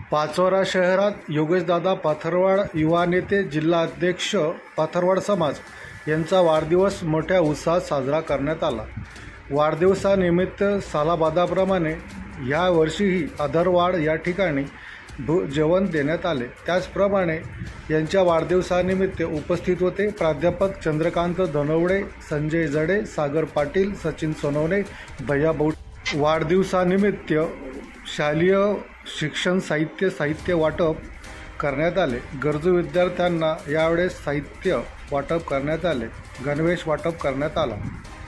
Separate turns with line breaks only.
पाचोरा शहरात योगेशदादा पाथरवाड युवा नेते जिल्हा अध्यक्ष पाथरवाड समाज यांचा वाढदिवस मोठ्या उत्साहात साजरा करण्यात आला। वाढदिवसानिमित्त सालाबादाप्रमाणे या वर्षीही अधरवाड या ठिकाणी जेवण देण्यात आले। त्याचप्रमाणे यांच्या वाढदिवसानिमित्त उपस्थित होते प्राध्यापक चंद्रकांत धनवडे, संजय जडे, सागर पाटील, सचिन सोनवणे, भैया बौट। वाढदिवसानिमित्त शालेय शिक्षण साहित्य वाटप करण्यात आले। गरजू विद्यार्थ्यांना यावेळेस साहित्य वाटप करण्यात आले। गणवेश वाटप करण्यात आला।